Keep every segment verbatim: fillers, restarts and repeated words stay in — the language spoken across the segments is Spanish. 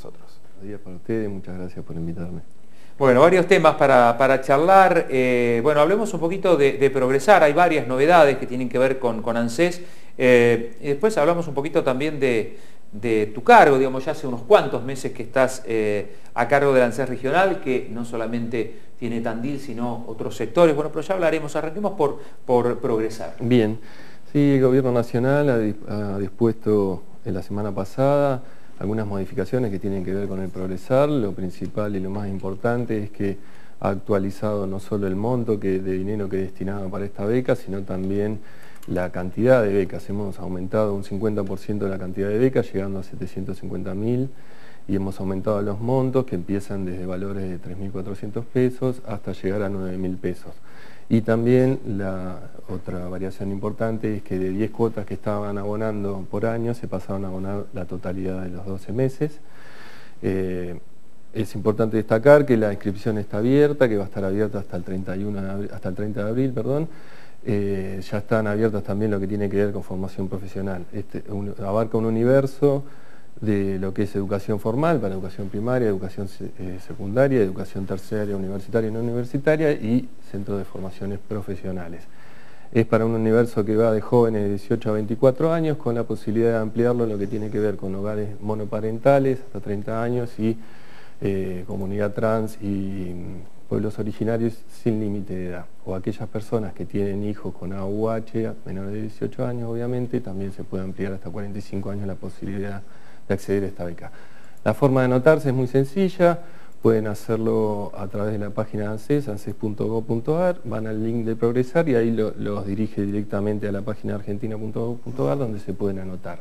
nosotros. Buenos días para ustedes, muchas gracias por invitarme. Bueno, varios temas para, para charlar. Eh, bueno, hablemos un poquito de, de Progresar. Hay varias novedades que tienen que ver con, con ANSES. Eh, y después hablamos un poquito también de, de tu cargo, digamos, ya hace unos cuantos meses que estás eh, a cargo del ANSES regional, que no solamente tiene Tandil, sino otros sectores. Bueno, pero ya hablaremos, arranquemos por, por Progresar. Bien, sí, el Gobierno Nacional ha, ha dispuesto en la semana pasada algunas modificaciones que tienen que ver con el Progresar. Lo principal y lo más importante es que ha actualizado no solo el monto que, de dinero que destinaba para esta beca, sino también la cantidad de becas. Hemos aumentado un cincuenta por ciento de la cantidad de becas, llegando a setecientos cincuenta mil, y hemos aumentado los montos que empiezan desde valores de tres mil cuatrocientos pesos hasta llegar a nueve mil pesos. Y también la otra variación importante es que de diez cuotas que estaban abonando por año se pasaron a abonar la totalidad de los doce meses. Eh, es importante destacar que la inscripción está abierta, que va a estar abierta hasta el, treinta y uno de abril, hasta el treinta de abril. Perdón. Eh, ya están abiertas también lo que tiene que ver con formación profesional. Este, un, abarca un universo de lo que es educación formal, para educación primaria, educación eh, secundaria, educación terciaria, universitaria y no universitaria, y centro de formaciones profesionales. Es para un universo que va de jóvenes de dieciocho a veinticuatro años, con la posibilidad de ampliarlo en lo que tiene que ver con hogares monoparentales hasta treinta años y eh, comunidad trans y pueblos originarios sin límite de edad. O aquellas personas que tienen hijos con A U H, menores de dieciocho años obviamente, también se puede ampliar hasta cuarenta y cinco años la posibilidad de acceder a esta beca. La forma de anotarse es muy sencilla, pueden hacerlo a través de la página de ANSES, anses punto gob punto ar, van al link de Progresar y ahí lo, los dirige directamente a la página argentina punto gob punto ar donde se pueden anotar.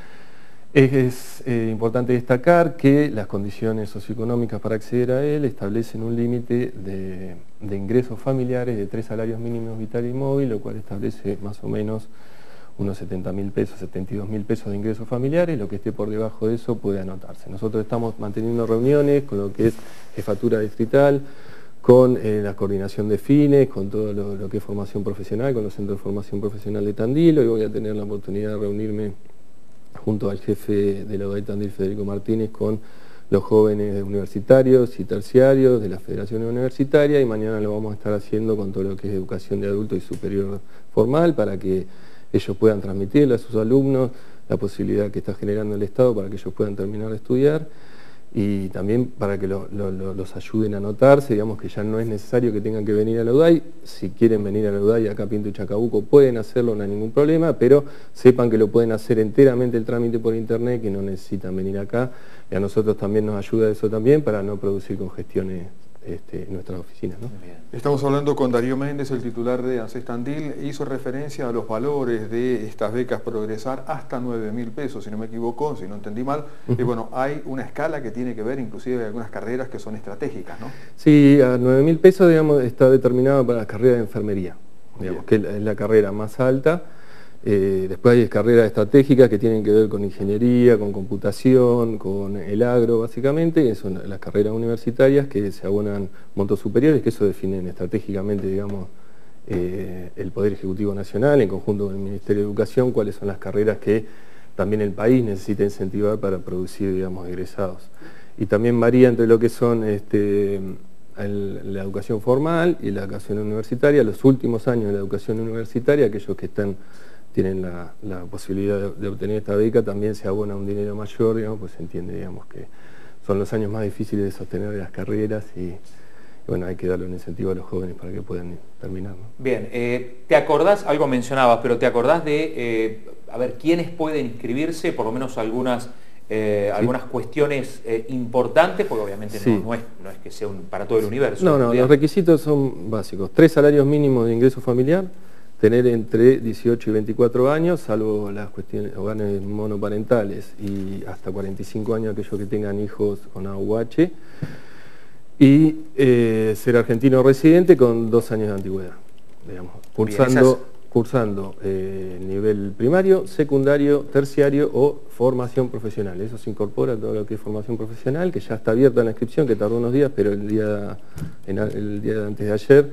Es, es eh, importante destacar que las condiciones socioeconómicas para acceder a él establecen un límite de, de ingresos familiares de tres salarios mínimos vital y móvil, lo cual establece más o menos unos setenta mil pesos, setenta y dos mil pesos de ingresos familiares. Lo que esté por debajo de eso puede anotarse. Nosotros estamos manteniendo reuniones con lo que es jefatura distrital, con eh, la coordinación de fines, con todo lo, lo que es formación profesional, con los centros de formación profesional de Tandil. Hoy voy a tener la oportunidad de reunirme junto al jefe de la U D A I Tandil, Federico Martínez, con los jóvenes universitarios y terciarios de la Federación Universitaria, y mañana lo vamos a estar haciendo con todo lo que es educación de adulto y superior formal, para que ellos puedan transmitirle a sus alumnos la posibilidad que está generando el Estado para que ellos puedan terminar de estudiar, y también para que lo, lo, lo, los ayuden a anotarse. Digamos que ya no es necesario que tengan que venir a la U D A I. Si quieren venir a la U D A I acá a Pinto y Chacabuco pueden hacerlo, no hay ningún problema, pero sepan que lo pueden hacer enteramente el trámite por internet, que no necesitan venir acá, y a nosotros también nos ayuda eso también para no producir congestiones Este, en nuestras oficinas, ¿no? Estamos hablando con Darío Méndez, el titular de ANSES Tandil. Hizo referencia a los valores de estas becas Progresar hasta nueve mil pesos, si no me equivoco, si no entendí mal. Uh-huh. Y bueno, hay una escala que tiene que ver, inclusive hay algunas carreras que son estratégicas, ¿no? Sí, a nueve mil pesos, digamos, está determinada para la carrera de enfermería, digamos, que es la carrera más alta. Eh, después hay carreras estratégicas que tienen que ver con ingeniería, con computación, con el agro básicamente, que son las carreras universitarias que se abonan montos superiores, que eso definen estratégicamente, digamos, eh, el Poder Ejecutivo Nacional en conjunto con el Ministerio de Educación, cuáles son las carreras que también el país necesita incentivar para producir, digamos, egresados. Y también varía entre lo que son este, el, la educación formal y la educación universitaria. Los últimos años de la educación universitaria, aquellos que están tienen la, la posibilidad de, de obtener esta beca, también se abona un dinero mayor, digamos, pues se entiende, digamos, que son los años más difíciles de sostener las carreras y, y bueno, hay que darle un incentivo a los jóvenes para que puedan terminar, ¿no? Bien, eh, ¿te acordás, algo mencionabas, pero te acordás de, eh, a ver, quiénes pueden inscribirse, por lo menos algunas, eh, sí. algunas cuestiones eh, importantes, porque obviamente sí. no, no, es, no es que sea un, para todo el universo? No, no, los requisitos son básicos. Tres salarios mínimos de ingreso familiar, tener entre dieciocho y veinticuatro años, salvo las cuestiones hogares monoparentales, y hasta cuarenta y cinco años aquellos que tengan hijos con A U H, y eh, ser argentino residente con dos años de antigüedad, digamos, cursando, Bien, esas... cursando eh, nivel primario, secundario, terciario o formación profesional. Eso se incorpora a todo lo que es formación profesional, que ya está abierta la inscripción, que tardó unos días, pero el día, en, el día de antes de ayer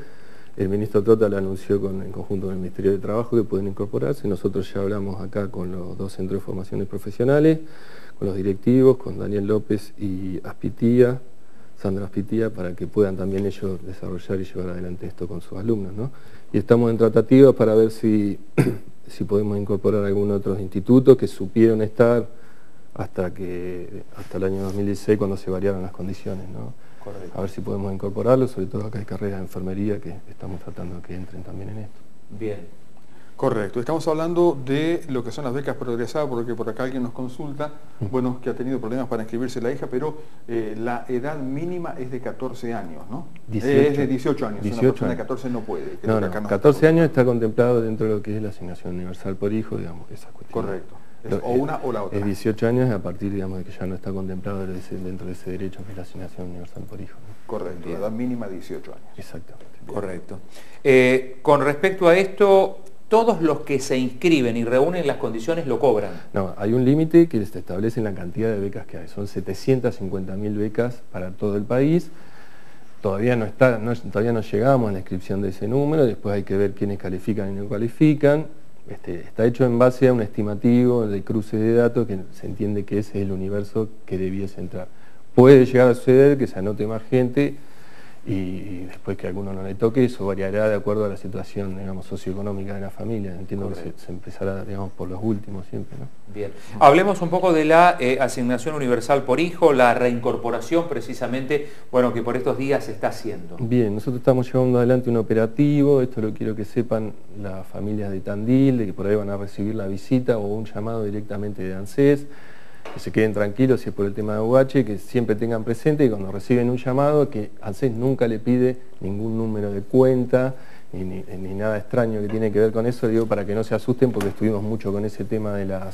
El ministro Trota lo anunció con, en conjunto con el Ministerio de Trabajo que pueden incorporarse. Nosotros ya hablamos acá con los dos centros de formaciones profesionales, con los directivos, con Daniel López y Aspitía, Sandra Aspitía, para que puedan también ellos desarrollar y llevar adelante esto con sus alumnos, ¿no? Y estamos en tratativas para ver si, si podemos incorporar algún otro instituto que supieron estar hasta, que, hasta el año dos mil dieciséis, cuando se variaron las condiciones, ¿no? Correcto. A ver si podemos incorporarlo, sobre todo acá hay carreras de enfermería que estamos tratando de que entren también en esto. Bien. Correcto, estamos hablando de lo que son las becas Progresar, porque por acá alguien nos consulta, bueno, que ha tenido problemas para inscribirse la hija, pero eh, la edad mínima es de catorce años, ¿no? dieciocho. Es de dieciocho años, dieciocho una persona años. de catorce no puede. No, no, catorce años está contemplado dentro de lo que es la asignación universal por hijo, digamos, esa cuestión. Correcto. Es Lo, o una o la otra. Es dieciocho años a partir, digamos, de que ya no está contemplado dentro de ese derecho que es la asignación universal por hijo, ¿no? Correcto, Bien. la edad mínima dieciocho años. Exactamente. Correcto. Eh, con respecto a esto, todos los que se inscriben y reúnen las condiciones lo cobran. No, hay un límite que se establece en la cantidad de becas que hay. Son setecientas cincuenta mil becas para todo el país. Todavía no, está, no, todavía no llegamos a la inscripción de ese número, después hay que ver quiénes califican y no califican. Este, está hecho en base a un estimativo de cruce de datos que se entiende que ese es el universo que debiese entrar. Puede llegar a suceder que se anote más gente y, y después que a alguno no le toque, eso variará de acuerdo a la situación, digamos, socioeconómica de la familia. Entiendo Correcto. que se, se empezará, digamos, por los últimos siempre, ¿no? Bien. Hablemos un poco de la eh, asignación universal por hijo, la reincorporación precisamente, bueno, que por estos días se está haciendo. Bien, nosotros estamos llevando adelante un operativo, esto lo quiero que sepan las familias de Tandil, de que por ahí van a recibir la visita o un llamado directamente de ANSES, que se queden tranquilos si es por el tema de U H, que siempre tengan presente que cuando reciben un llamado, que ANSES nunca le pide ningún número de cuenta, ni, ni, ni nada extraño que tiene que ver con eso, digo, para que no se asusten, porque estuvimos mucho con ese tema de las,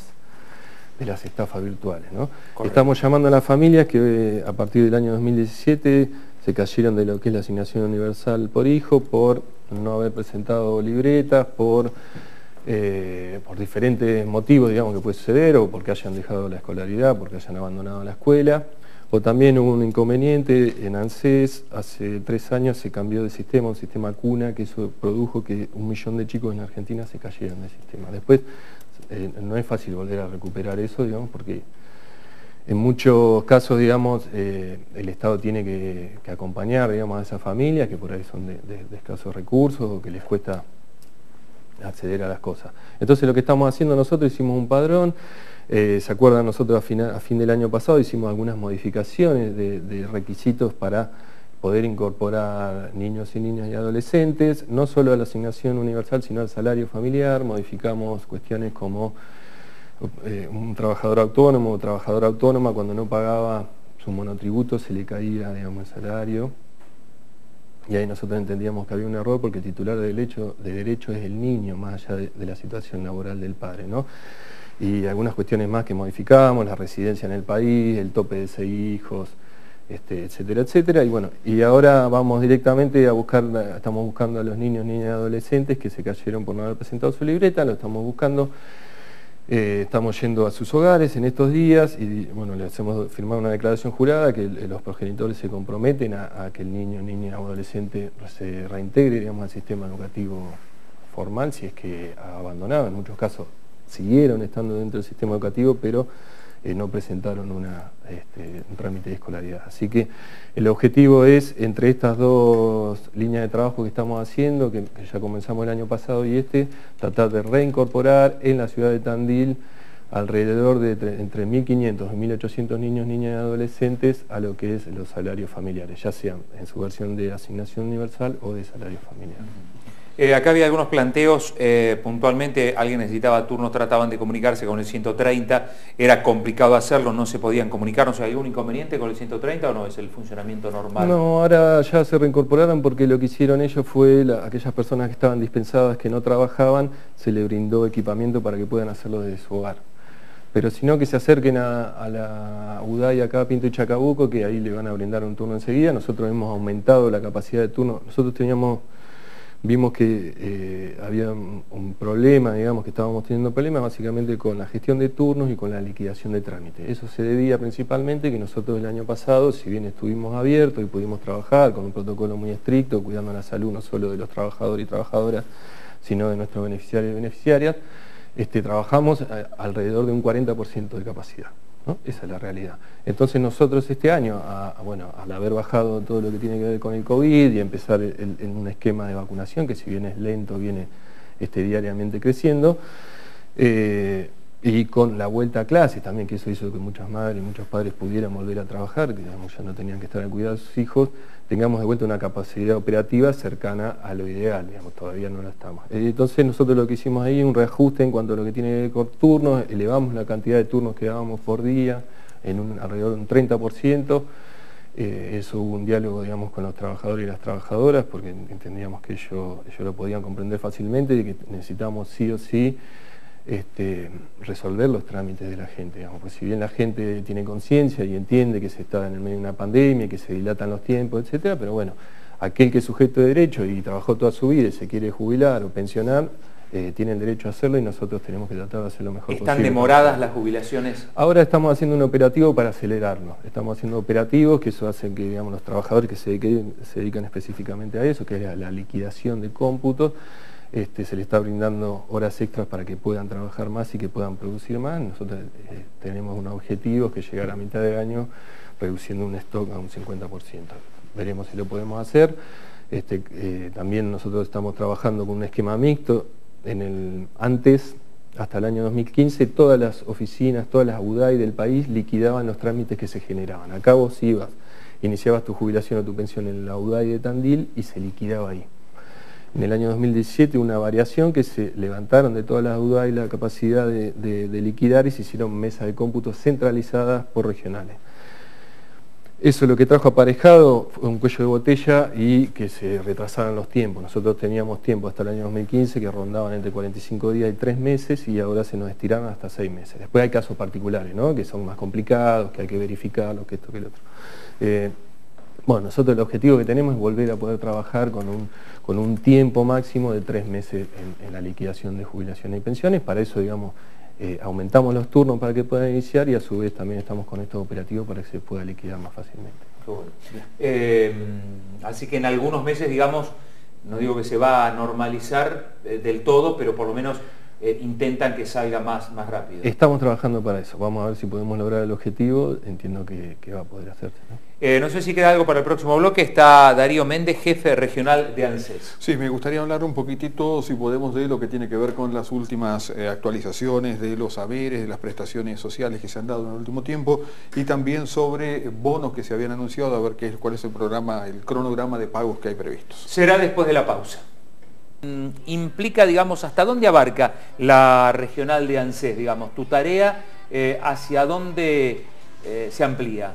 de las estafas virtuales, ¿no? Estamos llamando a las familias que eh, a partir del año dos mil diecisiete se cayeron de lo que es la asignación universal por hijo, por no haber presentado libretas, por... Eh, por diferentes motivos, digamos, que puede suceder, o porque hayan dejado la escolaridad, porque hayan abandonado la escuela, o también hubo un inconveniente en ANSES, hace tres años se cambió de sistema, un sistema cuna, que eso produjo que un millón de chicos en Argentina se cayeran del sistema. Después, eh, no es fácil volver a recuperar eso, digamos, porque en muchos casos, digamos, eh, el Estado tiene que, que acompañar, digamos, a esas familias, que por ahí son de, de, de escasos recursos, o que les cuesta acceder a las cosas. Entonces lo que estamos haciendo nosotros, hicimos un padrón, eh, se acuerdan nosotros a, final, a fin del año pasado hicimos algunas modificaciones de, de requisitos para poder incorporar niños y niñas y adolescentes, no solo a la asignación universal, sino al salario familiar. Modificamos cuestiones como eh, un trabajador autónomo o trabajadora autónoma, cuando no pagaba su monotributo se le caía, digamos, el salario. Y ahí nosotros entendíamos que había un error porque el titular de derecho, de derecho es el niño, más allá de, de la situación laboral del padre, ¿no? Y algunas cuestiones más que modificábamos, la residencia en el país, el tope de seis hijos, este, etcétera, etcétera. Y bueno, y ahora vamos directamente a buscar, estamos buscando a los niños, niñas y adolescentes que se cayeron por no haber presentado su libreta, lo estamos buscando. Eh, estamos yendo a sus hogares en estos días y bueno, les hemos firmado una declaración jurada que el, los progenitores se comprometen a, a que el niño, niña o adolescente se reintegre, digamos, al sistema educativo formal, si es que ha abandonado. En muchos casos siguieron estando dentro del sistema educativo, pero eh, no presentaron una, este, un trámite de escolaridad. Así que el objetivo es, entre estas dos líneas de trabajo que estamos haciendo, que, que ya comenzamos el año pasado y este, tratar de reincorporar en la ciudad de Tandil alrededor de entre mil quinientos y mil ochocientos niños, niñas y adolescentes a lo que es los salarios familiares, ya sean en su versión de asignación universal o de salario familiar. Eh, acá había algunos planteos, eh, puntualmente alguien necesitaba turnos, trataban de comunicarse con el ciento treinta, era complicado hacerlo, no se podían comunicar, no sé, ¿hay algún inconveniente con el ciento treinta o no es el funcionamiento normal? No, ahora ya se reincorporaron porque lo que hicieron ellos fue, la, aquellas personas que estaban dispensadas, que no trabajaban, se les brindó equipamiento para que puedan hacerlo desde su hogar. Pero si no, que se acerquen a, a la U D A Y acá, Pinto y Chacabuco, que ahí le van a brindar un turno enseguida. Nosotros hemos aumentado la capacidad de turno, nosotros teníamos vimos que eh, había un, un problema, digamos que estábamos teniendo problemas básicamente con la gestión de turnos y con la liquidación de trámites. Eso se debía principalmente que nosotros el año pasado, si bien estuvimos abiertos y pudimos trabajar con un protocolo muy estricto, cuidando la salud no solo de los trabajadores y trabajadoras, sino de nuestros beneficiarios y beneficiarias, este, trabajamos a, alrededor de un cuarenta por ciento de capacidad, ¿no? Esa es la realidad. Entonces nosotros este año, a, a, bueno, al haber bajado todo lo que tiene que ver con el COVID y empezar el, en un esquema de vacunación, que si bien es lento, viene este, diariamente creciendo, eh, y con la vuelta a clases también, que eso hizo que muchas madres y muchos padres pudieran volver a trabajar, que digamos, ya no tenían que estar al cuidado de sus hijos, tengamos de vuelta una capacidad operativa cercana a lo ideal, digamos, todavía no la estamos. Entonces nosotros lo que hicimos ahí es un reajuste en cuanto a lo que tiene que ver con turnos, elevamos la cantidad de turnos que dábamos por día en un, alrededor de un treinta por ciento, eh, eso hubo un diálogo, digamos, con los trabajadores y las trabajadoras, porque entendíamos que ellos, ellos lo podían comprender fácilmente y que necesitamos sí o sí Este, resolver los trámites de la gente, digamos, pues si bien la gente tiene conciencia y entiende que se está en el medio de una pandemia, que se dilatan los tiempos, etcétera, pero bueno, aquel que es sujeto de derecho y trabajó toda su vida y se quiere jubilar o pensionar, eh, tiene el derecho a hacerlo y nosotros tenemos que tratar de hacer lo mejor posible. ¿Están demoradas las jubilaciones? Ahora estamos haciendo un operativo para acelerarlo, estamos haciendo operativos que eso hace que, digamos, los trabajadores que se dediquen, se dedican específicamente a eso, que es la, la liquidación de cómputos, Este, se le está brindando horas extras para que puedan trabajar más y que puedan producir más. Nosotros eh, tenemos un objetivo que es llegar a mitad de año reduciendo un stock a un cincuenta por ciento. Veremos si lo podemos hacer. Este, eh, también nosotros estamos trabajando con un esquema mixto. En el, antes, hasta el año dos mil quince, todas las oficinas, todas las UDAI del país liquidaban los trámites que se generaban. Acá vos ibas, iniciabas tu jubilación o tu pensión en la UDAI de Tandil y se liquidaba ahí. En el año dos mil diecisiete una variación que se levantaron de todas las UDAI la capacidad de, de, de liquidar y se hicieron mesas de cómputo centralizadas por regionales. Eso lo que trajo aparejado fue un cuello de botella y que se retrasaran los tiempos. Nosotros teníamos tiempo hasta el año dos mil quince que rondaban entre cuarenta y cinco días y tres meses y ahora se nos estiraron hasta seis meses. Después hay casos particulares, ¿no?, que son más complicados, que hay que verificarlos, que esto, que lo otro. Eh, Bueno, nosotros el objetivo que tenemos es volver a poder trabajar con un, con un tiempo máximo de tres meses en, en la liquidación de jubilaciones y pensiones. Para eso, digamos, eh, aumentamos los turnos para que puedan iniciar y a su vez también estamos con estos operativos para que se pueda liquidar más fácilmente. Bueno. Eh, así que en algunos meses, digamos, no digo que se va a normalizar eh, del todo, pero por lo menos eh, intentan que salga más, más rápido. Estamos trabajando para eso. Vamos a ver si podemos lograr el objetivo. Entiendo que, que va a poder hacerse, ¿no? Eh, no sé si queda algo para el próximo bloque. Está Darío Méndez, jefe regional de ANSES. Sí, me gustaría hablar un poquitito, si podemos, de lo que tiene que ver con las últimas eh, actualizaciones de los saberes, de las prestaciones sociales que se han dado en el último tiempo y también sobre bonos que se habían anunciado, a ver qué, cuál es el programa, el cronograma de pagos que hay previstos. Será después de la pausa. Implica, digamos, hasta dónde abarca la regional de ANSES, digamos, tu tarea, eh, hacia dónde eh, se amplía.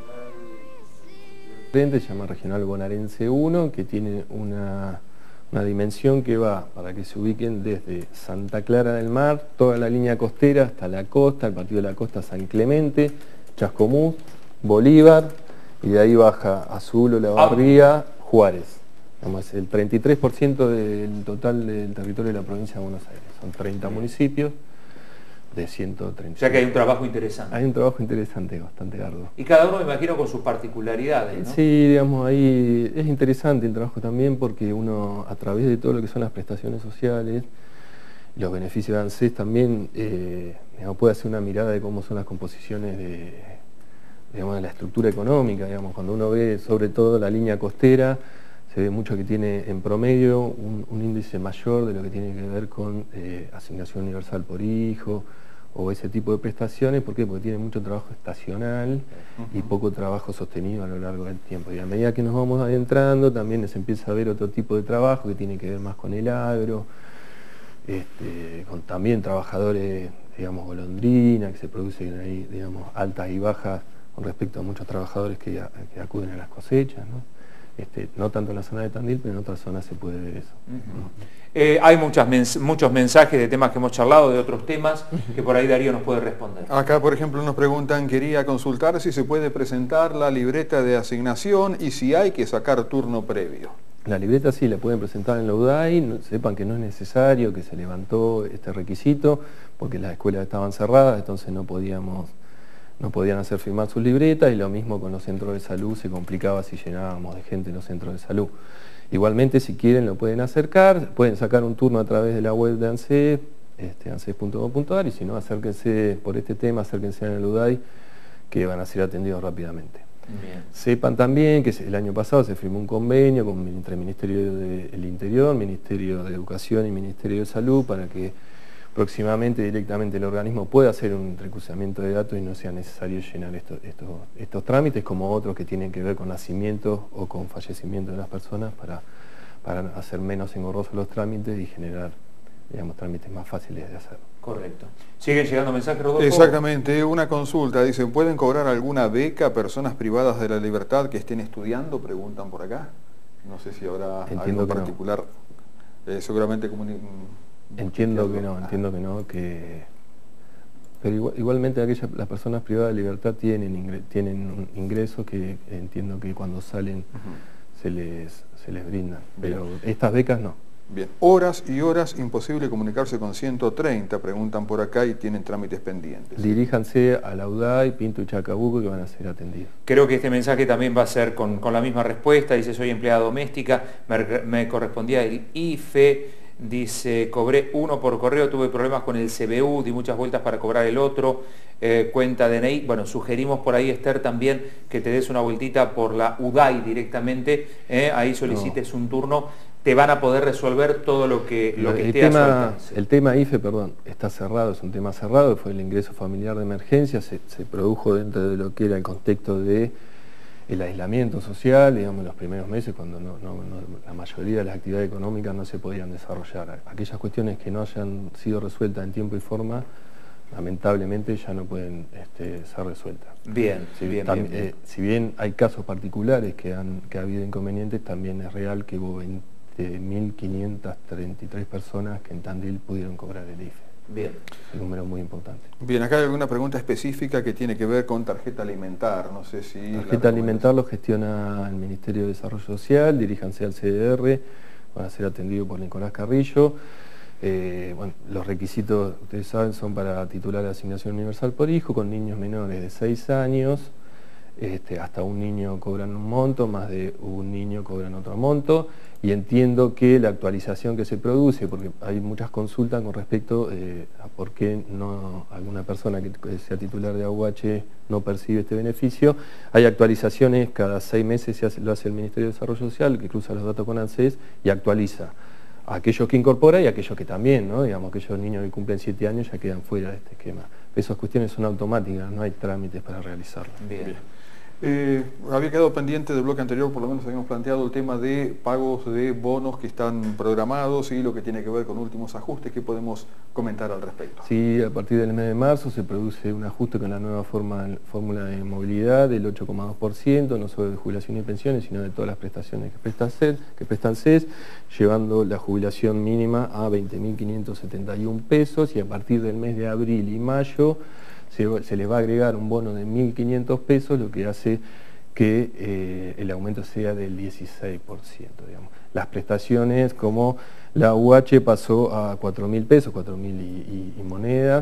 Se llama Regional Bonaerense uno, que tiene una, una dimensión que va, para que se ubiquen, desde Santa Clara del Mar, toda la línea costera hasta la costa, el partido de la costa San Clemente, Chascomús, Bolívar, y de ahí baja Azul, Olavarría, Juárez. Digamos, el treinta y tres por ciento del total del territorio de la provincia de Buenos Aires. Son treinta municipios de ciento treinta. O sea que hay un trabajo interesante. Hay un trabajo interesante, bastante arduo. Y cada uno, me imagino, con sus particularidades, ¿no? Sí, digamos, ahí es interesante el trabajo también porque uno, a través de todo lo que son las prestaciones sociales, los beneficios de ANSES también, eh, digamos, puede hacer una mirada de cómo son las composiciones de, digamos, de la estructura económica. Digamos, cuando uno ve sobre todo la línea costera, se ve mucho que tiene en promedio un, un índice mayor de lo que tiene que ver con eh, asignación universal por hijo o ese tipo de prestaciones. ¿Por qué? Porque tiene mucho trabajo estacional y poco trabajo sostenido a lo largo del tiempo. Y a medida que nos vamos adentrando también se empieza a ver otro tipo de trabajo que tiene que ver más con el agro, este, con también trabajadores, digamos, golondrina, que se producen ahí, digamos, altas y bajas con respecto a muchos trabajadores que, que acuden a las cosechas, ¿no? Este, no tanto en la zona de Tandil, pero en otras zonas se puede ver eso. Uh-huh. eh, hay muchas mens muchos mensajes de temas que hemos charlado, de otros temas, que por ahí Darío nos puede responder. Acá, por ejemplo, nos preguntan, quería consultar si se puede presentar la libreta de asignación y si hay que sacar turno previo. La libreta sí, la pueden presentar en la U D A I, no, sepan que no es necesario, que se levantó este requisito, porque las escuelas estaban cerradas, entonces no podíamos, no podían hacer firmar sus libretas, y lo mismo con los centros de salud, se complicaba si llenábamos de gente en los centros de salud. Igualmente, si quieren, lo pueden acercar, pueden sacar un turno a través de la web de ANSES, este, anses punto gov punto ar, y si no, acérquense por este tema, acérquense en el U D A I, que van a ser atendidos rápidamente. Bien. Sepan también que el año pasado se firmó un convenio con, entre el Ministerio del Interior, Ministerio de Educación y Ministerio de Salud para que próximamente directamente el organismo pueda hacer un recruzamiento de datos y no sea necesario llenar estos, estos, estos trámites como otros que tienen que ver con nacimientos o con fallecimiento de las personas para, para hacer menos engorrosos los trámites y generar, digamos, trámites más fáciles de hacer. Correcto. ¿Siguen llegando mensajes, Rodolfo? Exactamente, una consulta, dicen, ¿pueden cobrar alguna beca a personas privadas de la libertad que estén estudiando? Preguntan por acá. No sé si habrá Entiendo algo que particular. No. Eh, seguramente como... Entiendo que no, ah. entiendo que no, que... Pero igual, igualmente aquellas, las personas privadas de libertad tienen, ingre, tienen ingresos que entiendo que cuando salen uh-huh. se, les, se les brindan, pero bien. Estas becas no. Bien, horas y horas, imposible comunicarse con ciento treinta, preguntan por acá y tienen trámites pendientes. Diríjanse a la U D A I, Pinto y Chacabuco, que van a ser atendidos. Creo que este mensaje también va a ser con, con la misma respuesta. Dice, soy empleada doméstica, me, me correspondía el I F E, dice, cobré uno por correo, tuve problemas con el C B U, di muchas vueltas para cobrar el otro, eh, cuenta D N I. Bueno, sugerimos por ahí, Esther, también que te des una vueltita por la U D A I directamente, eh, ahí solicites no. un turno. Te van a poder resolver todo lo que, lo que el esté tema, a su alcance. El tema I F E, perdón, está cerrado, es un tema cerrado, fue el ingreso familiar de emergencia, se, se produjo dentro de lo que era el contexto de el aislamiento social, digamos, los primeros meses, cuando no, no, no, la mayoría de las actividades económicas no se podían desarrollar. Aquellas cuestiones que no hayan sido resueltas en tiempo y forma, lamentablemente ya no pueden este, ser resueltas. Bien, si bien, bien, bien, eh, si bien hay casos particulares que, han, que ha habido inconvenientes, también es real que hubo veinte mil quinientas treinta y tres personas que en Tandil pudieron cobrar el I F E. Bien. Un número muy importante. Bien, acá hay alguna pregunta específica que tiene que ver con tarjeta alimentar, no sé si... Tarjeta alimentar lo gestiona el Ministerio de Desarrollo Social, diríjanse al C D R, van a ser atendidos por Nicolás Carrillo. Eh, bueno, los requisitos, ustedes saben, son para titular de asignación universal por hijo, con niños menores de seis años, este, hasta un niño cobran un monto, más de un niño cobran otro monto, y entiendo que la actualización que se produce, porque hay muchas consultas con respecto eh, a por qué no, alguna persona que sea titular de A U H no percibe este beneficio, hay actualizaciones, cada seis meses se hace, lo hace el Ministerio de Desarrollo Social, que cruza los datos con ANSES y actualiza a aquellos que incorpora y a aquellos que también, ¿no? Digamos, aquellos niños que cumplen siete años ya quedan fuera de este esquema. Esas cuestiones son automáticas, no hay trámites para realizarlas. Bien. Bien. Eh, había quedado pendiente del bloque anterior, por lo menos habíamos planteado el tema de pagos de bonos que están programados y lo que tiene que ver con últimos ajustes. ¿Qué podemos comentar al respecto? Sí, a partir del mes de marzo se produce un ajuste con la nueva forma, fórmula de movilidad del ocho coma dos por ciento, no solo de jubilación y pensiones, sino de todas las prestaciones que prestan C E S, que prestan C E S, llevando la jubilación mínima a veinte mil quinientos setenta y un pesos, y a partir del mes de abril y mayo Se, se les va a agregar un bono de mil quinientos pesos, lo que hace que eh, el aumento sea del dieciséis por ciento. Digamos. Las prestaciones, como la U H pasó a cuatro mil pesos, cuatro mil y, y, y monedas,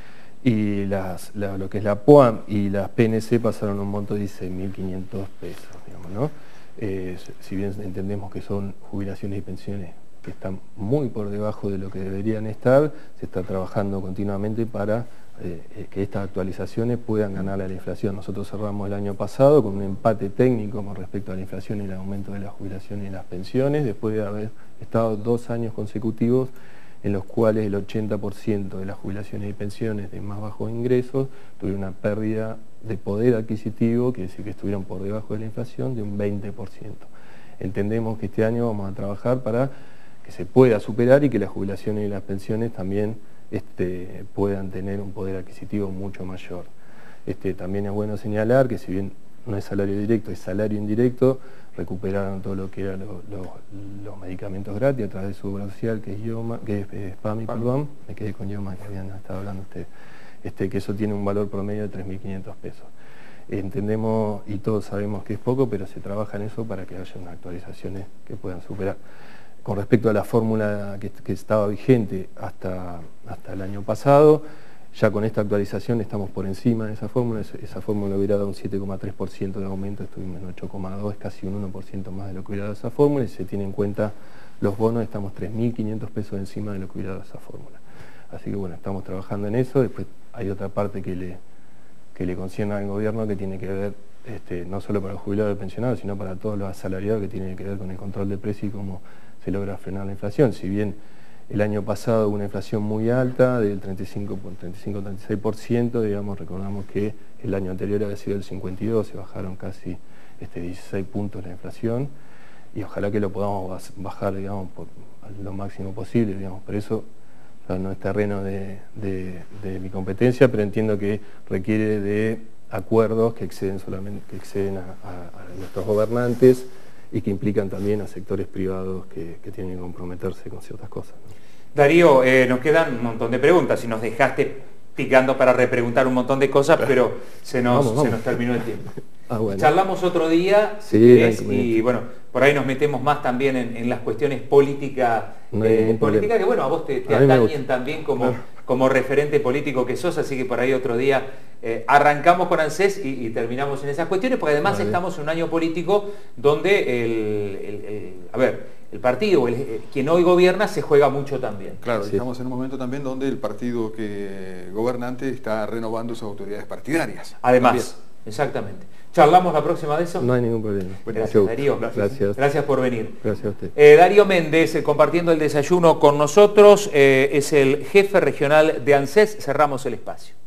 y las, la, lo que es la P O A M y las P N C pasaron a un monto de dieciséis mil quinientos pesos. Digamos, ¿no? eh, si bien entendemos que son jubilaciones y pensiones que están muy por debajo de lo que deberían estar, se está trabajando continuamente para eh, que estas actualizaciones puedan ganar a la inflación. Nosotros cerramos el año pasado con un empate técnico con respecto a la inflación y el aumento de la jubilación y las pensiones, después de haber estado dos años consecutivos en los cuales el ochenta por ciento de las jubilaciones y pensiones de más bajos ingresos tuvieron una pérdida de poder adquisitivo, que decir que estuvieron por debajo de la inflación, de un veinte por ciento. Entendemos que este año vamos a trabajar para que se pueda superar y que las jubilaciones y las pensiones también este, puedan tener un poder adquisitivo mucho mayor. Este, también es bueno señalar que si bien no es salario directo, es salario indirecto, recuperaron todo lo que eran lo, lo, los medicamentos gratis a través de su obra social, que es IOMA, que es, es PAMI, perdón, me quedé con IOMA que habían estado hablando ustedes, este, que eso tiene un valor promedio de tres mil quinientos pesos. entendemos y todos sabemos que es poco, pero se trabaja en eso para que haya unas actualizaciones que puedan superar. Con respecto a la fórmula que, que estaba vigente hasta, hasta el año pasado, ya con esta actualización estamos por encima de esa fórmula. Esa fórmula hubiera dado un siete coma tres por ciento de aumento, estuvimos en ocho coma dos, es casi un uno por ciento más de lo que hubiera dado esa fórmula, y si se tiene en cuenta los bonos, estamos tres mil quinientos pesos encima de lo que hubiera dado esa fórmula. Así que bueno, estamos trabajando en eso. Después hay otra parte que le, que le concierne al gobierno, que tiene que ver este, no solo para los jubilados y pensionados, sino para todos los asalariados, que tiene que ver con el control de precios y cómo se logra frenar la inflación. Si bien el año pasado hubo una inflación muy alta, del treinta y cinco a treinta y seis por ciento, digamos, recordamos que el año anterior había sido el cincuenta y dos, se bajaron casi este, dieciséis puntos la inflación, y ojalá que lo podamos bajar, digamos, por lo máximo posible, digamos. Por eso no es terreno de, de, de mi competencia, pero entiendo que requiere de acuerdos que exceden solamente, que exceden a, a, a nuestros gobernantes, y que implican también a sectores privados que, que tienen que comprometerse con ciertas cosas, ¿no? Darío, eh, nos quedan un montón de preguntas y nos dejaste picando para repreguntar un montón de cosas, pero se nos, vamos, vamos. Se nos terminó el tiempo. Ah, bueno. Charlamos otro día, si sí, querés, y bueno, por ahí nos metemos más también en, en las cuestiones políticas, no eh, política que bueno, a vos te, te atañen también como, claro, como referente político que sos, así que por ahí otro día eh, arrancamos con ANSES y, y terminamos en esas cuestiones, porque además vale. Estamos en un año político donde el, el, el a ver, el partido, el, el, quien hoy gobierna, se juega mucho también. Claro, sí. Estamos en un momento también donde el partido que gobernante está renovando sus autoridades partidarias. Además, también. Exactamente. ¿Charlamos la próxima de eso? No hay ningún problema. Gracias, Darío. Gracias. Gracias por venir. Gracias a usted. Eh, Darío Méndez, eh, compartiendo el desayuno con nosotros, eh, es el jefe regional de ANSES. Cerramos el espacio.